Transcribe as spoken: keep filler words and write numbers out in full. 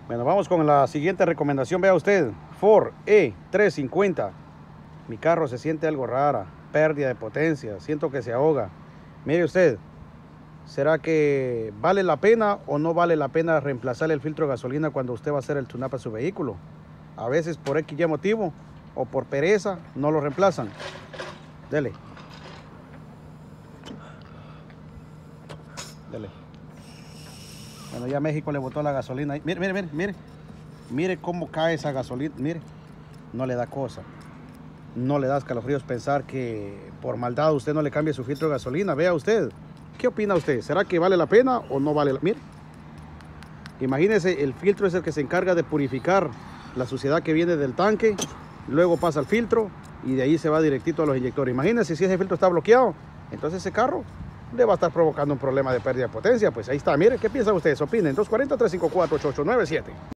Bueno, vamos con la siguiente recomendación. Vea usted, Ford E trescientos cincuenta. Mi carro se siente algo rara, pérdida de potencia, siento que se ahoga. Mire usted, ¿será que vale la pena o no vale la pena reemplazar el filtro de gasolina cuando usted va a hacer el tune-up a su vehículo? A veces por X y motivo o por pereza no lo reemplazan. Dele. Dele. Bueno, ya México le botó la gasolina. Mire, mire, mire, mire. Mire cómo cae esa gasolina. Mire, no le da cosa. No le da escalofríos pensar que por maldad usted no le cambie su filtro de gasolina. Vea usted. ¿Qué opina usted? ¿Será que vale la pena o no vale la pena? Mire. Imagínese, el filtro es el que se encarga de purificar la suciedad que viene del tanque. Luego pasa al filtro y de ahí se va directito a los inyectores. Imagínese si ese filtro está bloqueado. Entonces ese carro le va a estar provocando un problema de pérdida de potencia. Pues ahí está. Mire, ¿qué piensan ustedes? Opinen. dos cuatro, tres cinco cuatro, ocho ocho nueve siete.